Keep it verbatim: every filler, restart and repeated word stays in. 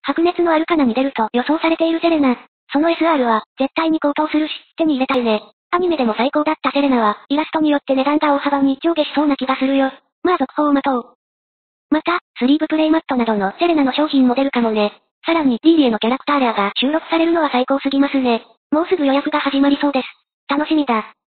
白熱のアルカナに出ると予想されているセレナ。その エスアール は、絶対に高騰するし、手に入れたいね。アニメでも最高だったセレナは、イラストによって値段が大幅に上下しそうな気がするよ。まあ続報を待とう。また、スリーブプレイマットなどのセレナの商品も出るかもね。さらに、リーリエのキャラクターレアが収録されるのは最高すぎますね。もうすぐ予約が始まりそうです。楽しみだ。